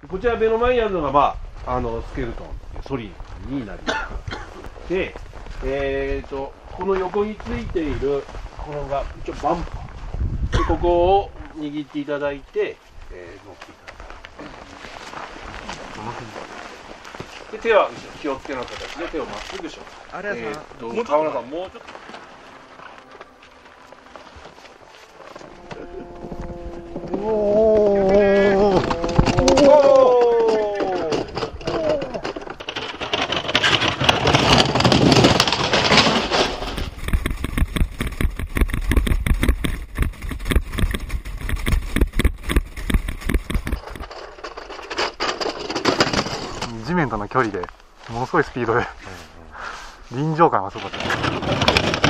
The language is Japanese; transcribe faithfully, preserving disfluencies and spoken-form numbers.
こちら目の前にあるのが、まあ、あのスケルトンソリンになります。で、えーと、この横についているこのが一応バンパーで、ここを握っていただいて、えー、乗っていただく。で、手は気をつけの形で手をまっすぐします。 あれはさ、 えー、と川村さんもうちょっと。おー地面との距離でものすごいスピードで臨場感がすごかった。